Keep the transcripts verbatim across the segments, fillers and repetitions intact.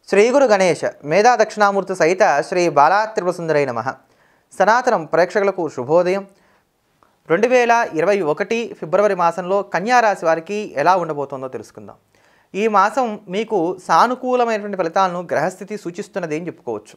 శ్రీ గురు గణేశ మేధా దక్షిణామూర్తి సహిత శ్రీ బాలా త్రిపురసుందరై నమః. సనాతనం ప్రేక్షకులకు శుభోదయం. రెండు వేల ఇరవై ఒకటి ఫిబ్రవరి మాసంలో కన్యా రాశి వారికి ఎలా ఉండబోతోందో తెలుసుకుందాం. ఈ మాసం మీకు సానుకూలమైనటువంటి ఫలితాలను గ్రహస్థితి సూచిస్తున్నది అని చెప్పుకోవచ్చు.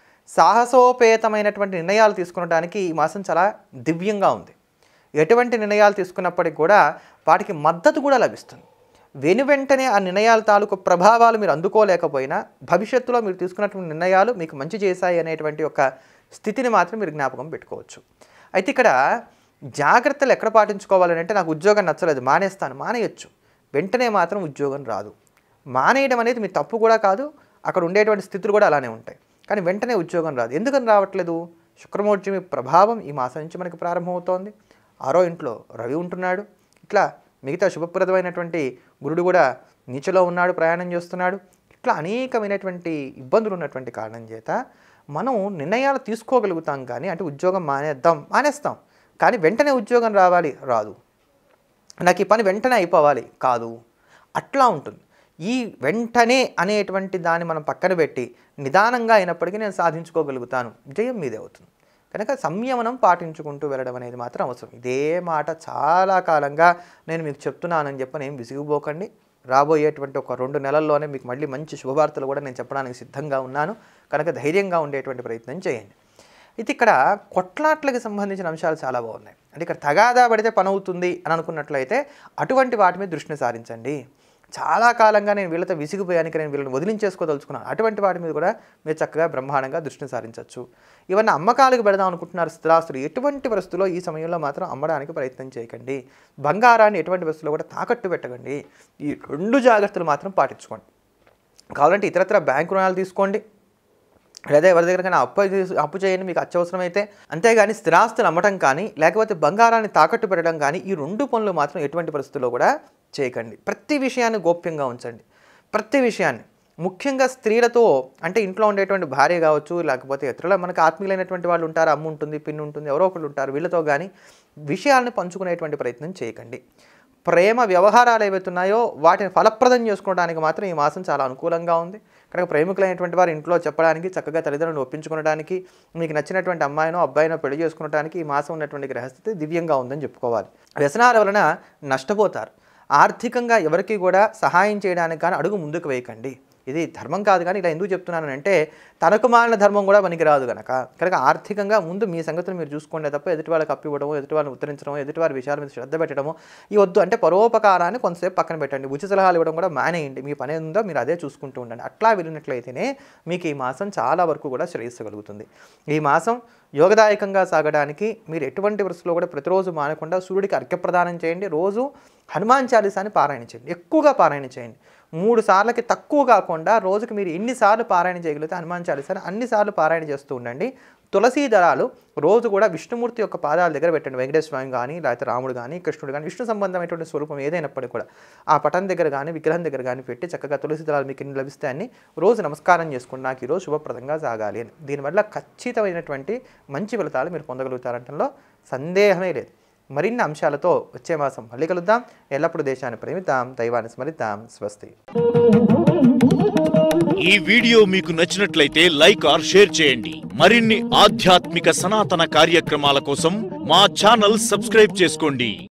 సాహసోపేతమైనటువంటి నిర్ణయాలు తీసుకునడానికి ఈ మాసం చాలా దివ్యంగా ఉంది. ఎటువంటి నిర్ణయాలు తీసుకున్నప్పటికీ కూడా వాటికి మద్దతు కూడా లభిస్తుంది. వెను వెంటనే ఆ నిర్ణయాల తాలూకు ప్రభావాలు మీరు అందుకోలేకపోయినా భవిష్యత్తులో మీరు తీసుకున్నటువంటి నిర్ణయాలు మీకు మంచి చేశాయి అనేటువంటి ఒక స్థితిని మాత్రం మీరు జ్ఞాపకం పెట్టుకోవచ్చు. అయితే ఇక్కడ జాగ్రత్తలు ఎక్కడ పాటించుకోవాలని అంటే, నాకు ఉద్యోగం నచ్చలేదు మానేస్తాను, మానేయచ్చు. వెంటనే మాత్రం ఉద్యోగం రాదు. మానేయడం అనేది మీ తప్పు కూడా కాదు, అక్కడ ఉండేటువంటి స్థితులు కూడా అలానే ఉంటాయి. కానీ వెంటనే ఉద్యోగం రాదు. ఎందుకని రావట్లేదు? శుక్రమూర్తి ప్రభావం ఈ మాసం నుంచి మనకి ప్రారంభమవుతోంది. ఆరో ఇంట్లో రవి ఉంటున్నాడు. ఇట్లా మిగతా శుభప్రదమైనటువంటి గురుడు కూడా నీచలో ఉన్నాడు, ప్రయాణం చేస్తున్నాడు. ఇట్లా అనేకమైనటువంటి ఇబ్బందులు ఉన్నటువంటి కారణం చేత మనం నిర్ణయాలు తీసుకోగలుగుతాం. కానీ అంటే ఉద్యోగం మానేద్దాం, మానేస్తాం. కానీ వెంటనే ఉద్యోగం రావాలి, రాదు. నాకు ఈ పని వెంటనే అయిపోవాలి, కాదు. అట్లా ఉంటుంది. ఈ వెంటనే అనేటువంటి దాన్ని మనం పక్కన పెట్టి నిదానంగా అయినప్పటికీ నేను సాధించుకోగలుగుతాను, జయం మీదే అవుతుంది. కనుక సంయమనం పాటించుకుంటూ వెళ్ళడం అనేది మాత్రం అవసరం. ఇదే మాట చాలా కాలంగా నేను మీకు చెప్తున్నానని చెప్పని ఏం విసిగిపోకండి. రాబోయేటువంటి ఒక రెండు నెలల్లోనే మీకు మళ్ళీ మంచి శుభవార్తలు కూడా నేను చెప్పడానికి సిద్ధంగా ఉన్నాను. కనుక ధైర్యంగా ఉండేటువంటి ప్రయత్నం చేయండి. ఇది ఇక్కడ కొట్లాట్లకు సంబంధించిన అంశాలు చాలా బాగున్నాయి. అంటే ఇక్కడ తగాదా పడితే పని అవుతుంది అని అనుకున్నట్లయితే అటువంటి వాటి మీద దృష్టిని సారించండి. చాలా కాలంగా నేను వీళ్ళతో విసిగిపోయానికి నేను వీళ్ళని వదిలించేసుకోదలుచుకున్నాను, అటువంటి వాటి మీద కూడా మీరు చక్కగా బ్రహ్మాండంగా దృష్టిని సారించవచ్చు. ఇవన్నీ అమ్మకాలకు పెడదాం అనుకుంటున్నారు స్థిరాస్తులు, ఎటువంటి పరిస్థితుల్లో ఈ సమయంలో మాత్రం అమ్మడానికి ప్రయత్నం చేయకండి. బంగారాన్ని ఎటువంటి పరిస్థితుల్లో కూడా తాకట్టు పెట్టకండి. ఈ రెండు జాగ్రత్తలు మాత్రం పాటించుకోండి. కావాలంటే ఇతరత్ర బ్యాంకు రుణాలు తీసుకోండి, లేదా ఎవరి దగ్గర అప్పు అప్పు చేయండి మీకు అత్యవసరమైతే. అంతేగాని స్థిరాస్తులు అమ్మటం కానీ లేకపోతే బంగారాన్ని తాకట్టు పెట్టడం కానీ ఈ రెండు పనులు మాత్రం ఎటువంటి పరిస్థితుల్లో కూడా చేయకండి. ప్రతి విషయాన్ని గోప్యంగా ఉంచండి. ప్రతి విషయాన్ని ముఖ్యంగా స్త్రీలతో, అంటే ఇంట్లో ఉండేటువంటి భార్య కావచ్చు, లేకపోతే ఇతరుల మనకు ఆత్మీయులైనటువంటి వాళ్ళు ఉంటారు, అమ్మ ఉంటుంది, పిన్ని ఉంటుంది, ఎవరో ఒకళ్ళు ఉంటారు, వీళ్ళతో కానీ విషయాలను పంచుకునేటువంటి ప్రయత్నం చేయకండి. ప్రేమ వ్యవహారాలు ఏవైతున్నాయో వాటిని ఫలప్రదం చేసుకోవడానికి మాత్రం ఈ మాసం చాలా అనుకూలంగా ఉంది. కనుక ప్రేమికులైనటువంటి వారు ఇంట్లో చెప్పడానికి, చక్కగా తల్లిదండ్రులను ఒప్పించుకోవడానికి, మీకు నచ్చినటువంటి అమ్మాయినో అబ్బాయినో పెళ్లి చేసుకోవడానికి ఈ మాసం ఉన్నటువంటి గ్రహస్థితి దివ్యంగా ఉందని చెప్పుకోవాలి. వ్యసనాల వలన నష్టపోతారు. ఆర్థికంగా ఎవరికి కూడా సహాయం చేయడానికి కానీ అడుగు ముందుకు వేయకండి. ఇది ధర్మం కాదు, కానీ ఇలా ఎందుకు చెప్తున్నాను అంటే తనకు మాలిన ధర్మం కూడా పనికిరాదు కనుక. కనుక ఆర్థికంగా ముందు మీ సంగతులు మీరు చూసుకోండి తప్ప ఎదుటి వాళ్ళకి అప్పు ఇవ్వడము, ఎదుటి వాళ్ళని ఉత్తరించడము, ఎదుటి వారి విషయాల మీద శ్రద్ధ పెట్టడము ఈ వద్దు. అంటే పరోపకారాన్ని కొంతసేపు పక్కన పెట్టండి. ఉచిత సలహాలు ఇవ్వడం కూడా మానేయండి. మీ పని ఉందో మీరు అదే చూసుకుంటూ ఉండండి. అట్లా వెళ్ళినట్లయితేనే మీకు ఈ మాసం చాలా వరకు కూడా శ్రేయస్సు. ఈ మాసం యోగదాయకంగా సాగడానికి మీరు ఎటువంటి వరుసలో కూడా ప్రతిరోజు మానకుండా సూర్యుడికి అర్ఘ్యప్రదానం చేయండి. రోజు హనుమాన్ చాలీసాని పారాయణ చేయండి, ఎక్కువగా పారాయణ చేయండి. మూడు సార్లకి తక్కువ కాకుండా రోజుకి మీరు ఎన్నిసార్లు పారాయణ చేయగలిగితే హనుమాన్ చాలీసాని అన్నిసార్లు పారాయణ చేస్తూ ఉండండి. తులసీ దళాలు రోజు కూడా విష్ణుమూర్తి యొక్క పాదాల దగ్గర పెట్టండి. వెంకటేశ్వర స్వామి కానీ, లేకపోతే రాముడు కానీ, కృష్ణుడు కానీ, విష్ణు సంబంధమైనటువంటి స్వరూపం ఏదైనప్పటికీ కూడా ఆ పటం దగ్గర కానీ, విగ్రహం దగ్గర కానీ పెట్టి చక్కగా తులసి దళాలు మీకు ఎన్ని లభిస్తాయని రోజు నమస్కారం చేసుకోండి. నాకు ఈరోజు శుభప్రదంగా సాగాలి అని. దీనివల్ల ఖచ్చితమైనటువంటి మంచి ఫలితాలు మీరు పొందగలుగుతారంటంలో సందేహమే లేదు. మరిన్ని అంశాలతో వచ్చే మాసం మళ్ళీ కలుద్దాం. ఎల్లప్పుడూ దేశాన్ని ప్రేమిద్దాం, దైవాన్ని స్మరిద్దాం. స్వస్తి. ఈ వీడియో మీకు నచ్చినట్లయితే లైక్ ఆర్ షేర్ చేయండి. మరిన్ని ఆధ్యాత్మిక సనాతన కార్యక్రమాల కోసం మా ఛానల్ సబ్స్క్రైబ్ చేసుకోండి.